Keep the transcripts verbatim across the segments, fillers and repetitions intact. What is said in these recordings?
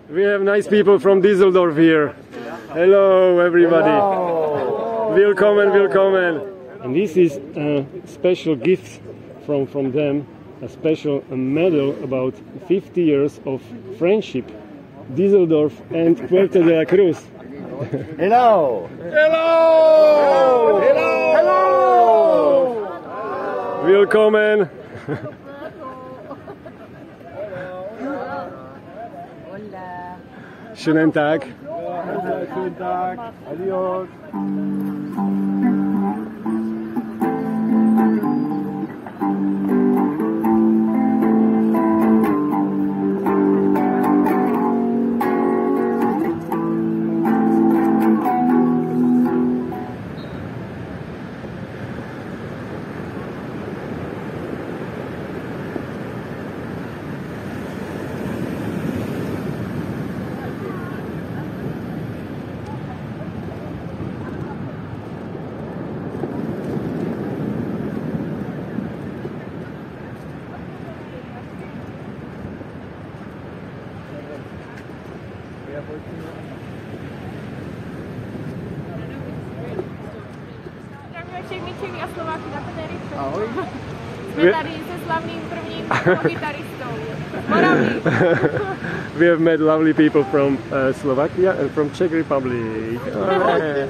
We have nice people from Düsseldorf here. Hello, everybody. Hello. Willkommen, willkommen. And this is a special gift from, from them, a special medal about fifty years of friendship. Düsseldorf and Puerto de la Cruz. Hello. Hello. Hello. Hello. Willkommen. Schönen Tag. Schönen Tag. Adios. Černičeví a Slováky na Tenerife. Ahoj. Jsme tady se slavným prvním kytaristou. Moravy. We have met lovely people from uh, Slovakia and from Czech Republic. Oh.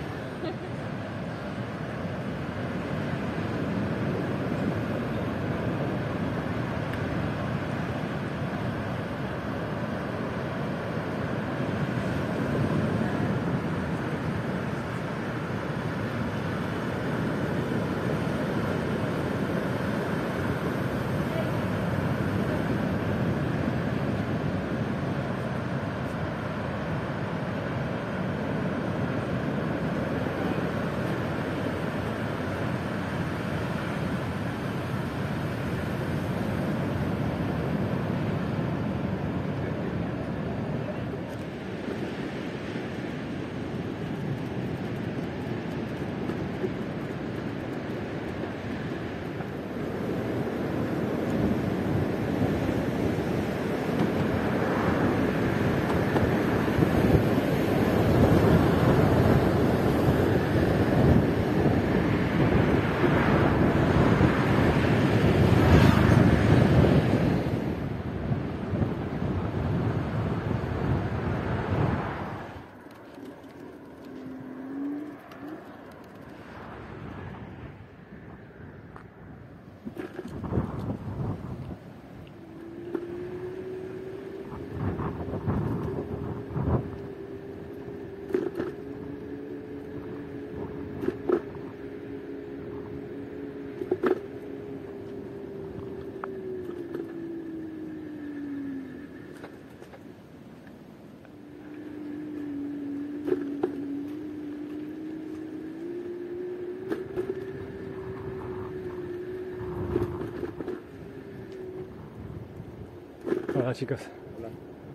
Hola chicos. Hola.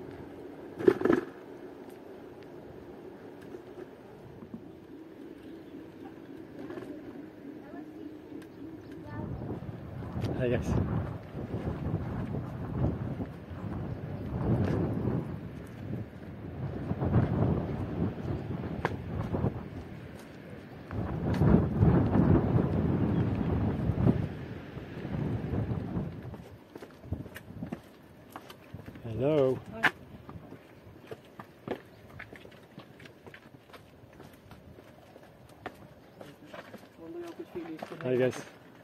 Hi guys. Hello. Hi guys.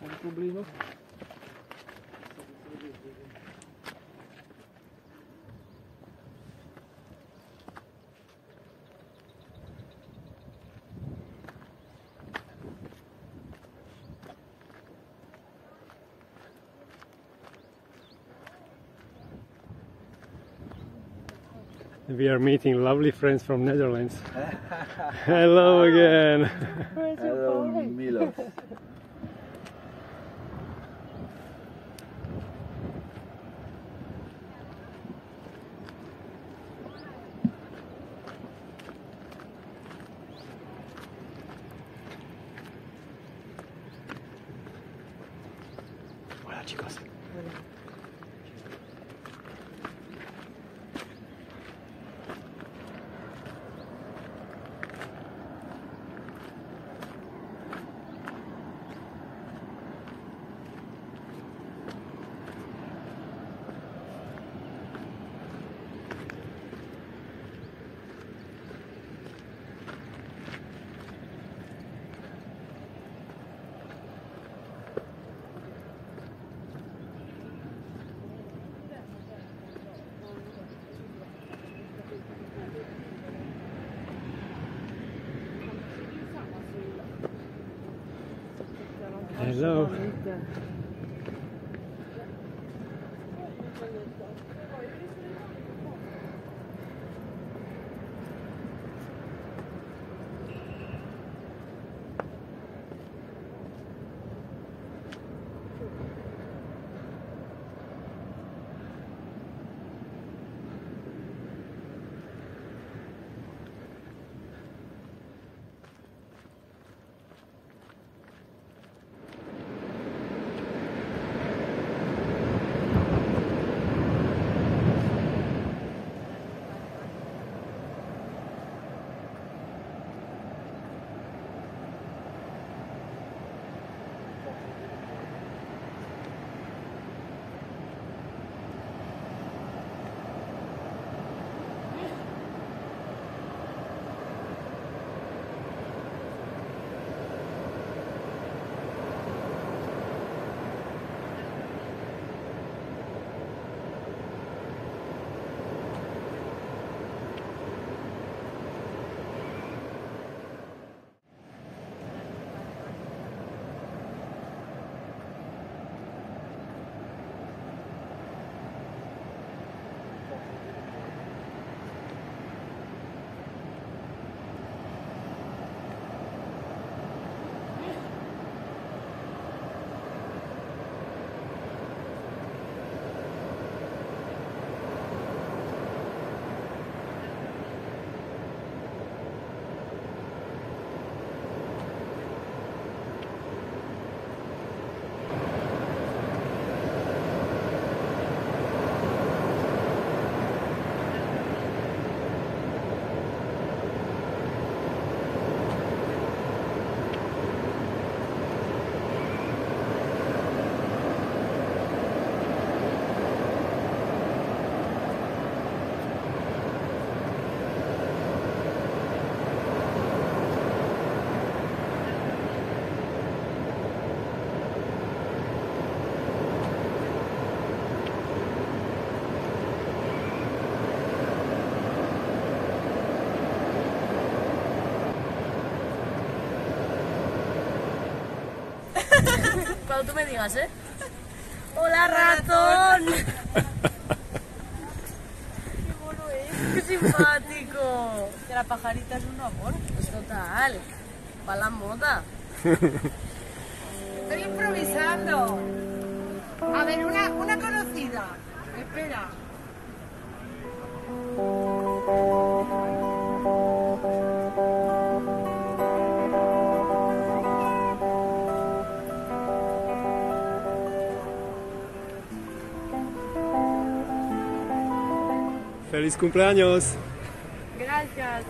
We are meeting lovely friends from Netherlands. Hello again. Hello, Milos. Hola chicos. Hello. Cuando tú me digas, ¿eh? ¡Hola, ratón! ¡Qué mono es! ¡Qué simpático! Que la pajarita es un amor. Pues total. Para la moda. Estoy improvisando. A ver, una, una conocida. Espera. ¡Feliz cumpleaños! Gracias.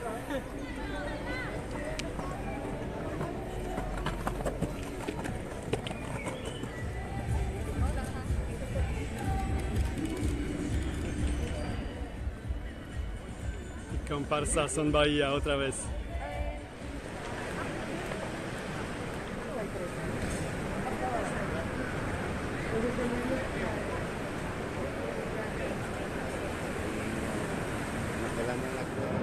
Comparsa Son Bahía otra vez. El año en la que